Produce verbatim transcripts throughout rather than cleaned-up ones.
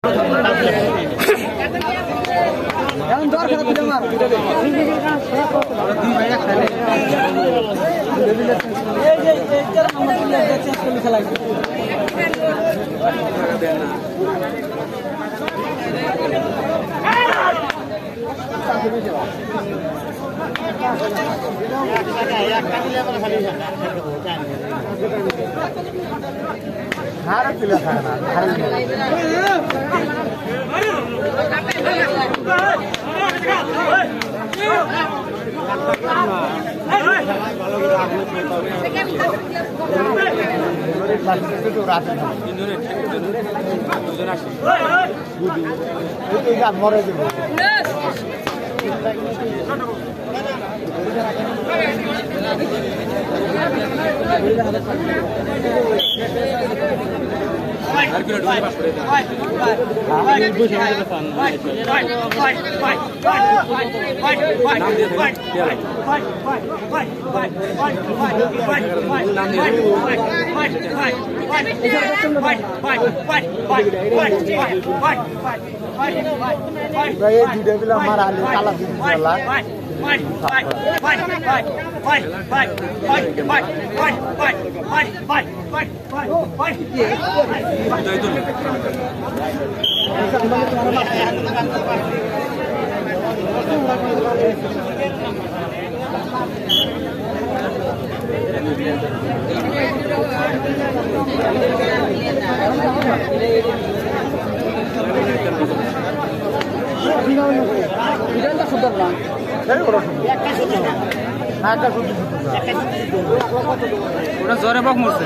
এখন দর খারাপ দিতে আমার দুই ভাই এক খেলে এই যে এইটার আমরা চেঞ্জ করে খেলাই খারাপ ছিল না মরে দেব মারা কালা Fight, fight, fight, fight, fight, fight, fight, fight, fight, fight, fight, fight, fight, fight, ওটা জ্বরে বক মরছে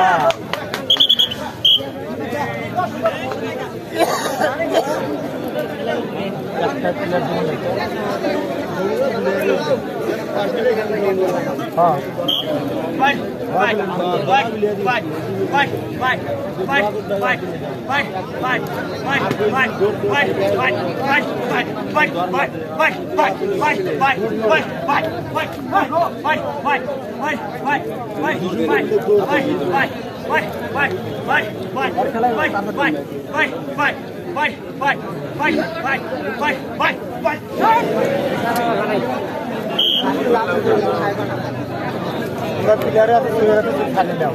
প্লেয়ারে আছে খালি দাও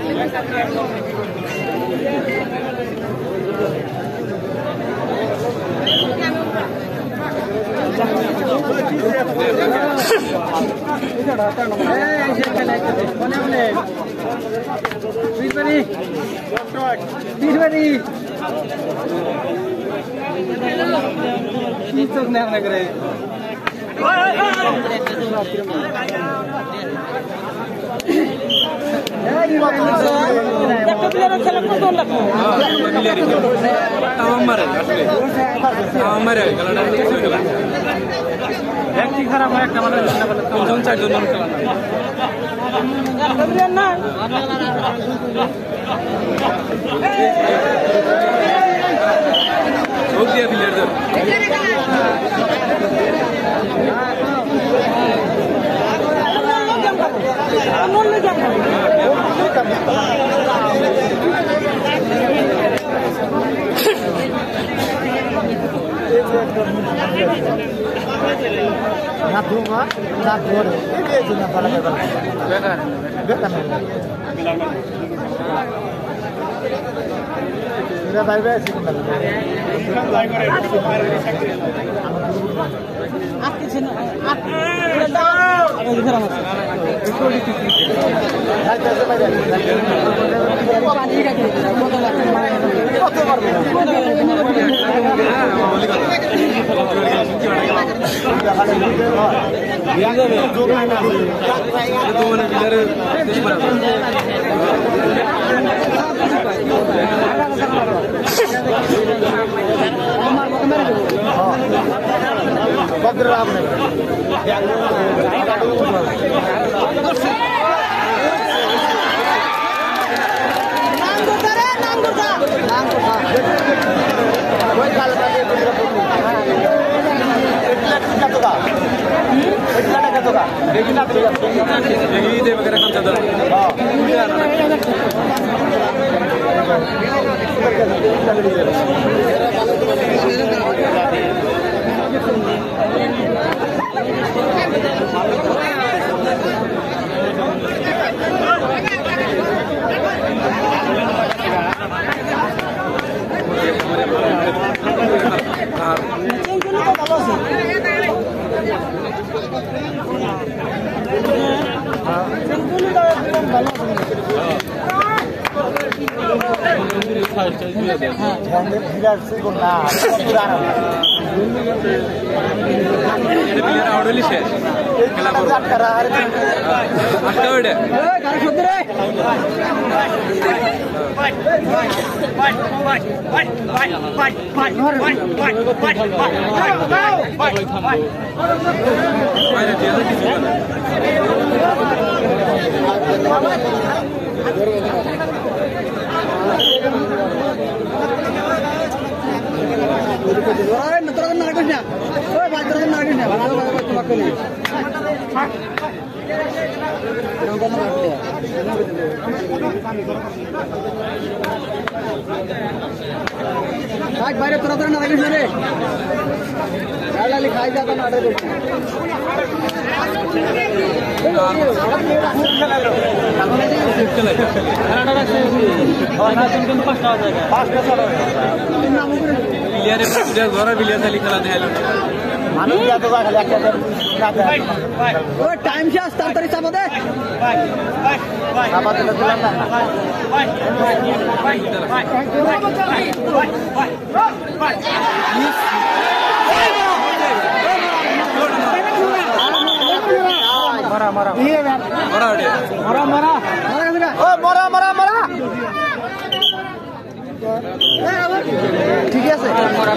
চোখ নেই আপনার করে একটা প্লেয়ারের খেলা কত লাগবে একটি খারাপ হয় একটা মানে তিনজন চারজন খেলা না চোখ দিয়ে প্লেয়ারদের না ধুমা না ধরে এই যে না ভালো বেকার বেকার এরা বাইরে আছে কোন আপনি ছেন আপনি এটা দাও আমি ধরাম আছে হাইতে আছে বাইরে পানি রাখি কত লাগবে কত পারবে Bagdra आपने नाम दोता रे नाम दोता नाम दोता कोई काल का दे दूसरा बोल इतना कितना तो का इतना का तो का देखिना तो देखी दे वगैरह काम चलता हां ঝান্ডের বিরাট সুন্দর না পুরানো এটা প্লেয়ার আউট হলি শেষ খেলা করব আটকারা আর আটকা ওইটা এই গাড়ি শুদ্ধ রে বাইরে দিয়ে কিছু না ওরে নতর না রাখিস না ওই ভাই তোর না রাখিস না ভালো ভালো তোমাকে নেই এরকম না রাখলে ভাই বাইরে তোর তোর না রাখিস না রে লালি খাই যা না আড়ে দে প্লেয়ারের ঘরে বিলিয়া চালি খেলা দেখালো মানুষ যা তো খালি একটা ও টাইম শেষ তাড়াতাড়ি চাপা দে খাবার দিলে দিলাম না মারা মারা ঘরা ওঠে মারা মারা মারা ও মরা মরা মরা ঠিক আছে মরা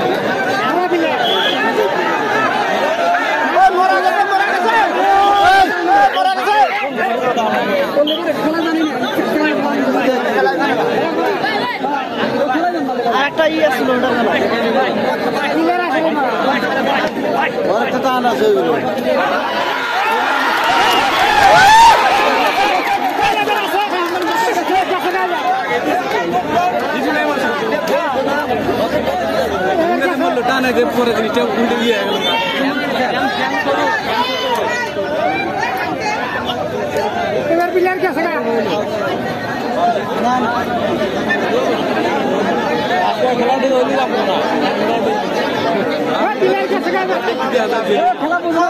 ও মরা গেছে মরা গেছে মরা গেছে একটা ই আসলো ওটা টান আছে ওইগুলো টানা যে পরে জিনিসটা উল্টে দিয়ে গেল এবার প্লেয়ার কে আছে খেলা দিয়ে হলি লাগবে না প্লেয়ার কে আছে খেলা বুঝো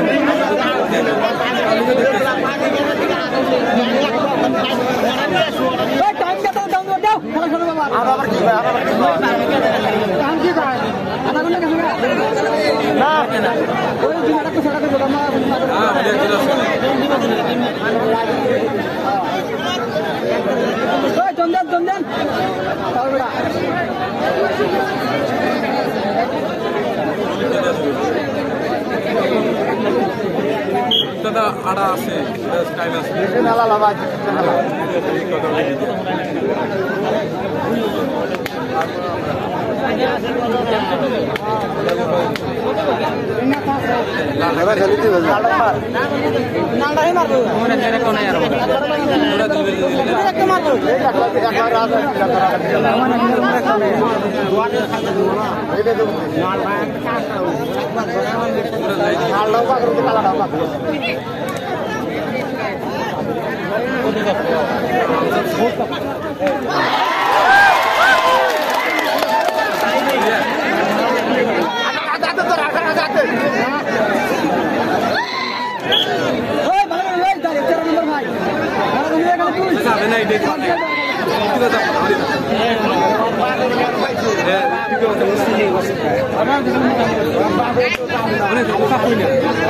ওই টাইম দাও দাও দাও খেলা শুরু বাবা আবার কি ভাই আবার কি টাইম কি কয় আধা ঘন্টা কেন না ওই জিনিসটা তো সারা করে দাও হ্যাঁ প্লেয়ার খেলা ওই চন্দন চন্দন তাওড়া দাদা আড়া আছে টাইম আছে নালা লাবা নালা এবার খেলি দিবে নালা মার নালা হে মারবো মনে করে কোন यार পুরো দিবে দিলে একটা মারবো এই একটা একটা রাত আমার মনে করে এটা তো নালা নালা লাবা করে নালা লাবা ওই ভালো ওই দাঁড়িয়ে চার নম্বর ভাই ভালো তুমি এখানে তুই যাবে না এটা কি কথা বলি এ ঠিক আছে মানে তো কথা কই না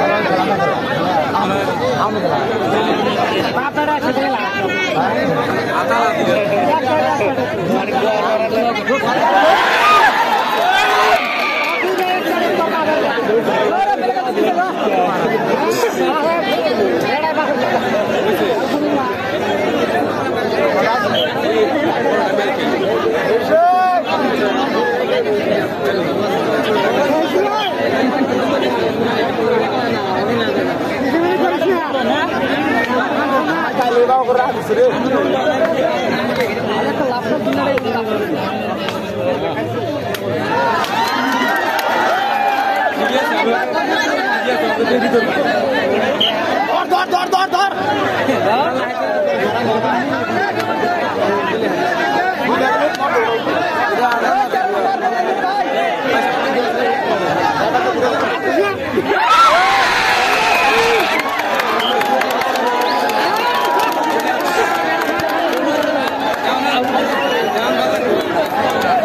পাতারা ছেড়েলা আতালা দিলে ধর ধর ধর ধর ধর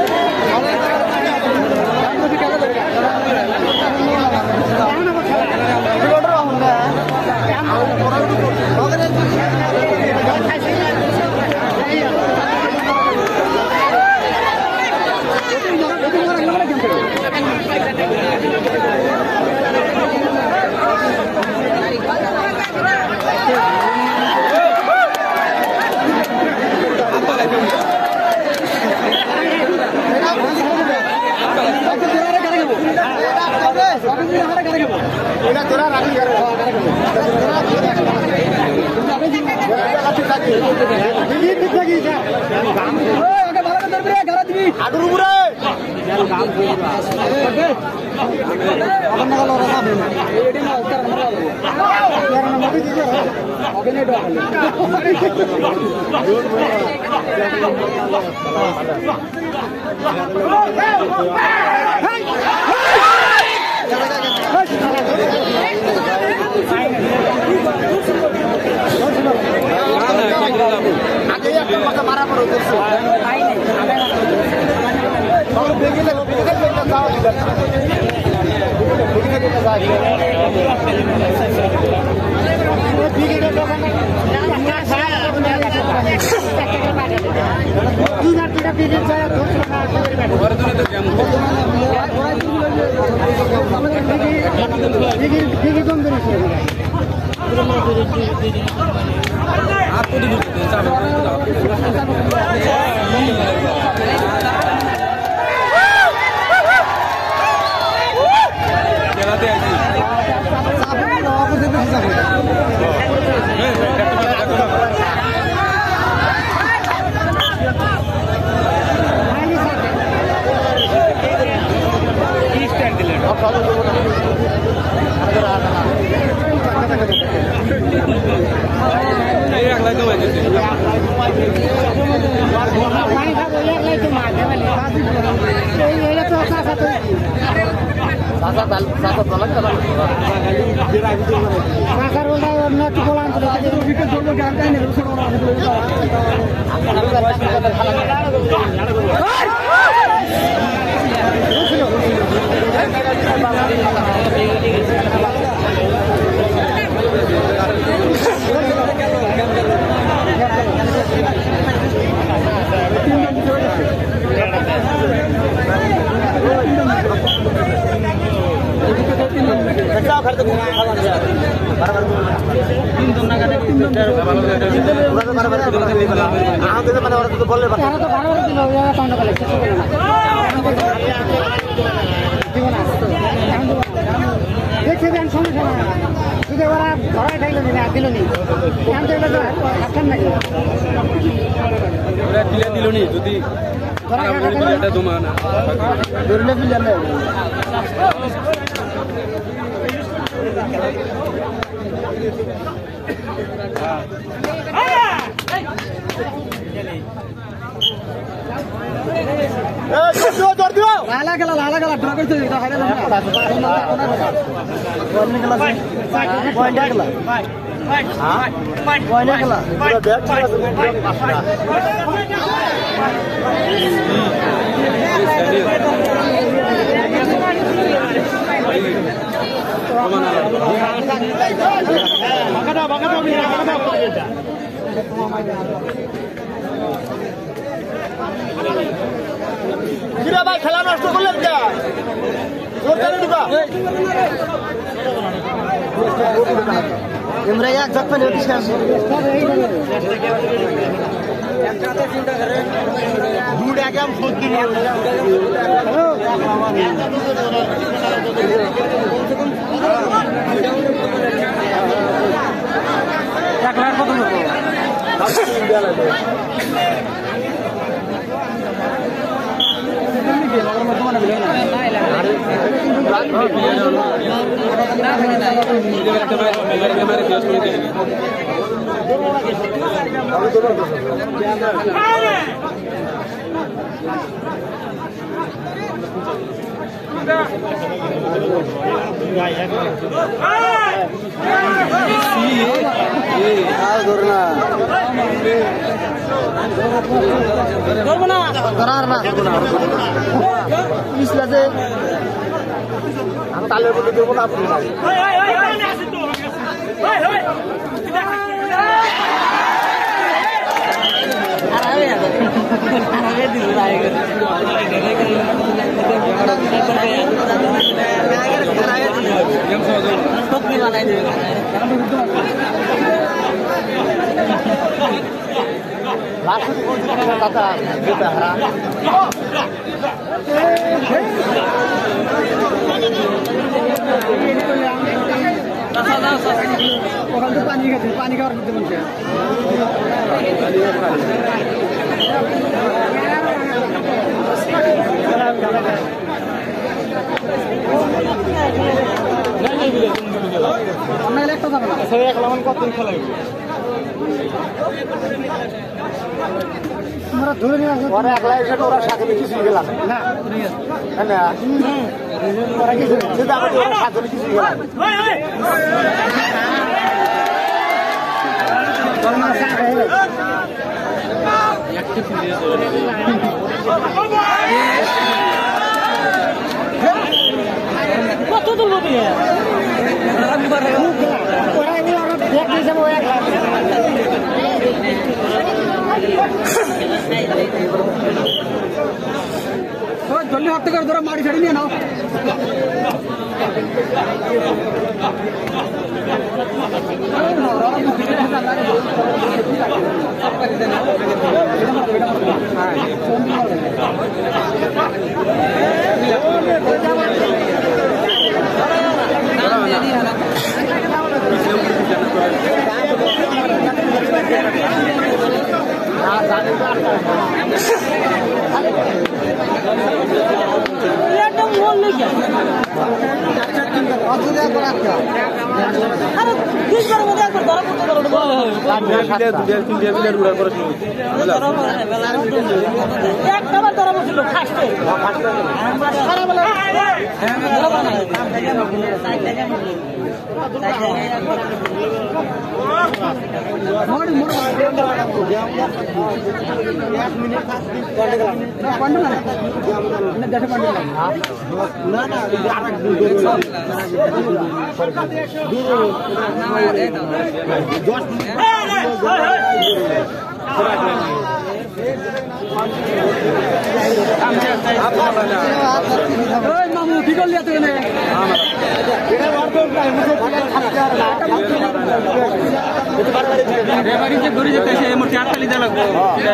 ভাই খেলা নষ্ট করলেন কে আমরা এক যখন दूध आके हम खुद के लिए एक लाख कत তালের মধ্যে দেবো না আপনি ওখান তো পানি খেতে পানি খাওয়ার দিতে বলছে একটা যাবে না কতদিন খেলা তোমরা ধরে নিয়ে আসো ওরা একলা এসে ওরা সাথে কিছু গেলাম না না ওরা কিছু সেটা আমাদের ওরা সাথে কিছু গেলাম কত দূর হবে ওরা ওরা দেখ দিয়েছে ওরা জলদি হাঁটতে করে ধরো মারি ছাড়ি নিয়ে নাও মামু ঠিক করলি ঘুরে যেতে মোটে আটকালি দেওয়া লাগবে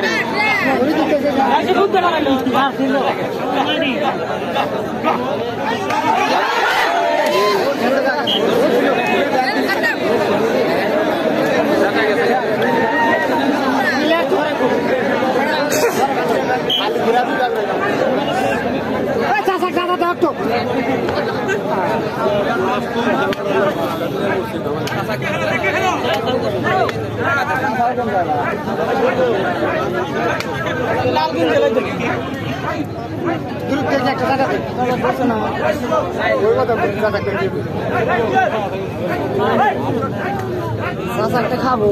খাবো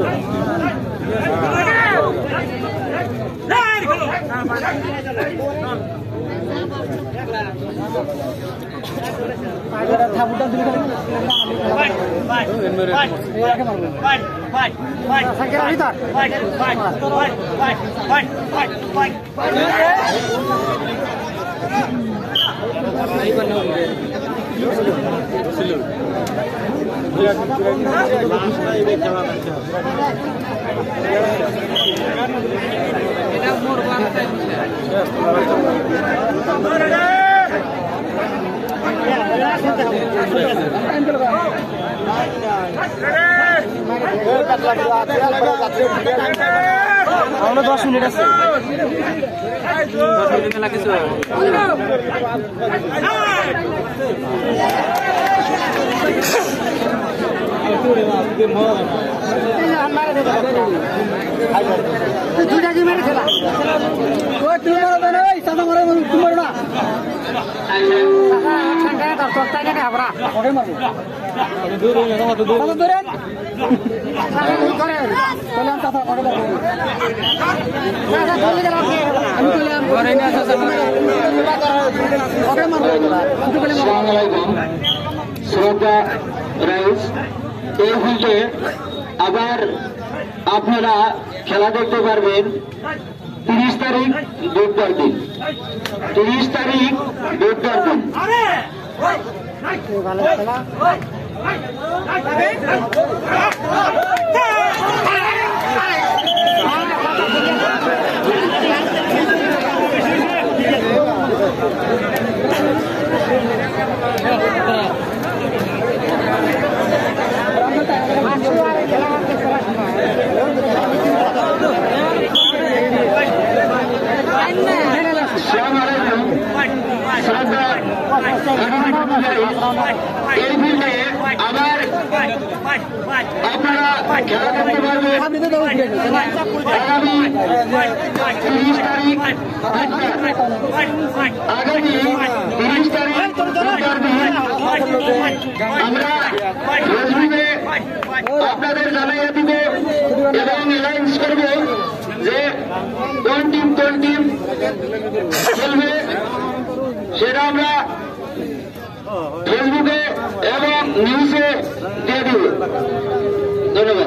আমরা দশ মিনিট আছে দশ মিনিট লাগে দুটা কি মেরে খেলা তুমি মারো না সাদা মারো তুমি মারো না শ্রদ্ধা রাইস এই ফিল্ডে আবার আপনারা খেলা দেখতে পারবেন। তারিখ বুধবার দিন, তিরিশ তারিখ বুধবার দিন। এই ফিল্ডে আবার আপনারা খেলা করতে পারবেন আগামী তিরিশ তারিখ আগামী তিরিশ তারিখ আমরা ফেসবুকে আপনাদের জানাইয়া দিব এবং অ্যানাউন্স করব যে কোন টিম কোন টিম খেলবে, সেটা আমরা ফেসবুকে এবং নিউজে দিয়ে দিব। ধন্যবাদ।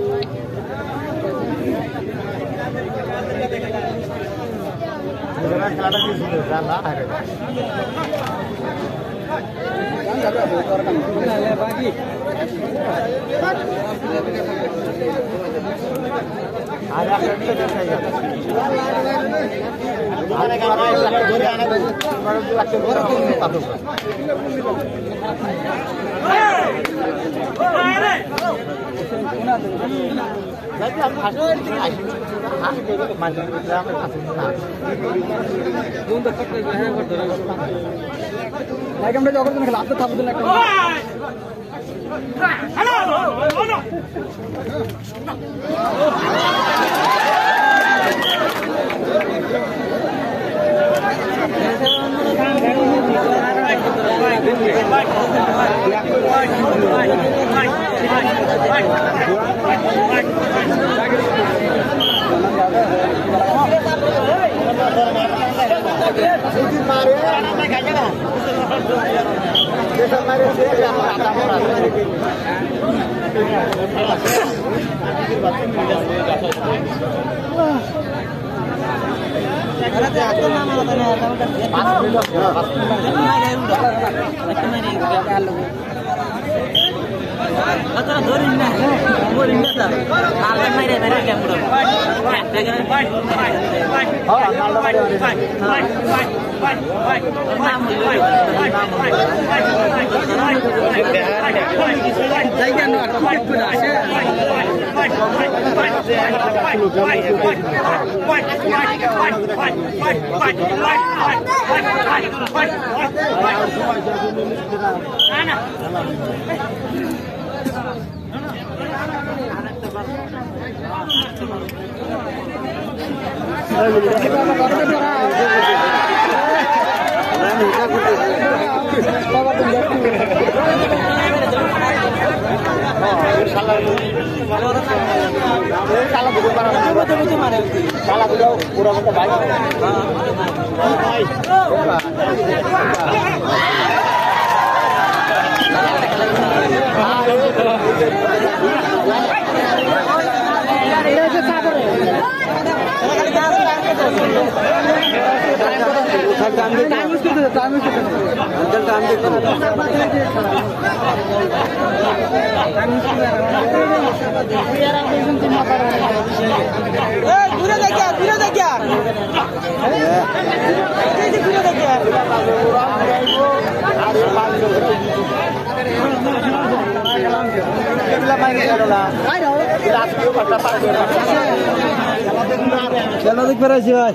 খেলা দেখতে পারছি ভাই,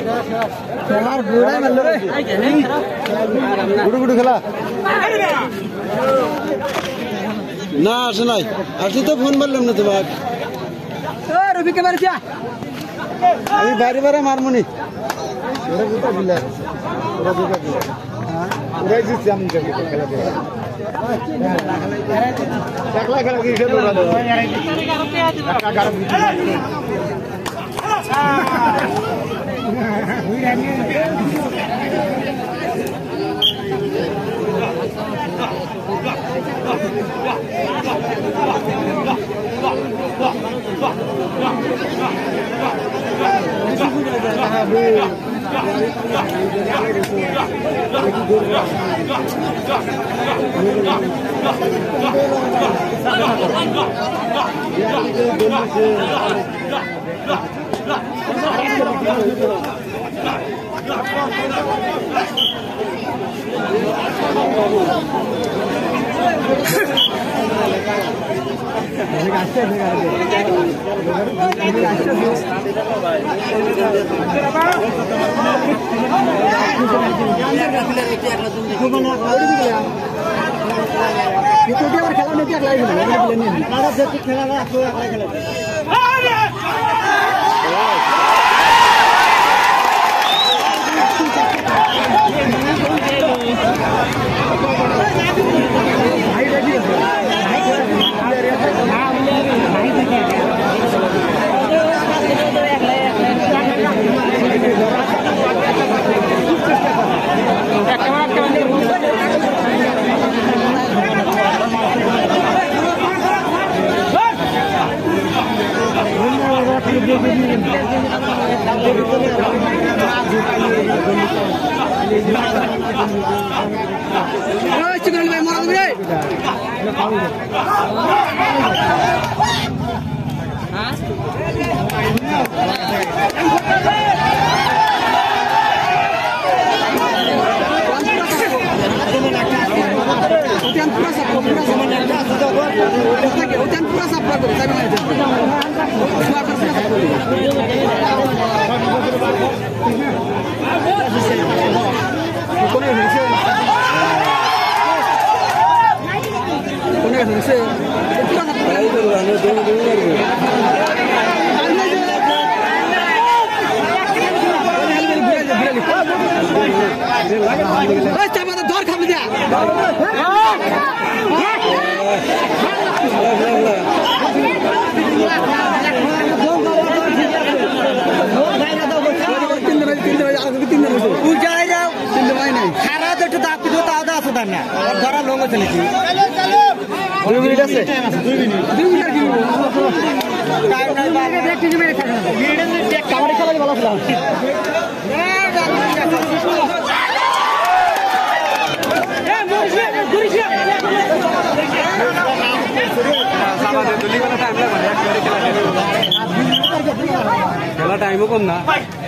খেলার বুড়াই মারলো রে, গুড়ু গুড়ু খেলা না আসে নাই, আসি তো ফোন মারলাম না তোমার, রবিকে মারছি আমি বাইরে বাইরে মারমনি খেলা টাইমও কম না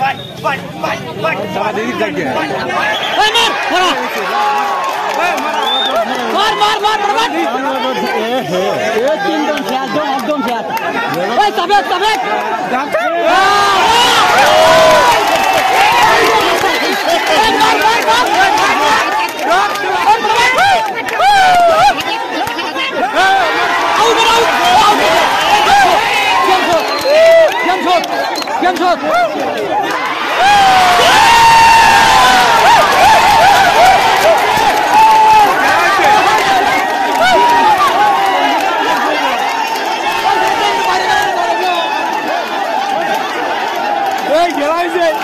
সারা দিন জাগে মার মার মার মার এ তিনজন খেলা একদম একদম খেলা ওই তবেক তবেক Jump shot! Hey, get out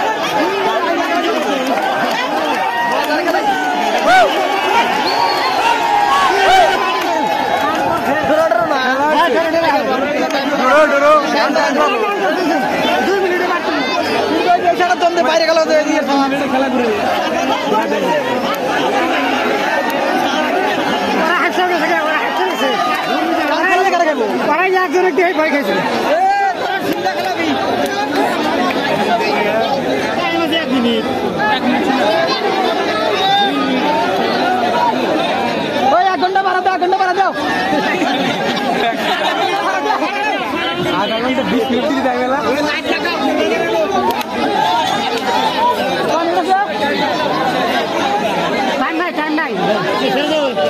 বাইরে গেল খেলা ঘুরে ভয় খাইছে ওই এক ঘন্টা বাড়া দাও এক ঘন্টা বাড়া দাও আধা ঘন্টা বিশ মিনিট দিয়ে যাই গেল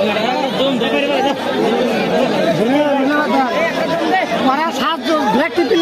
সাতজন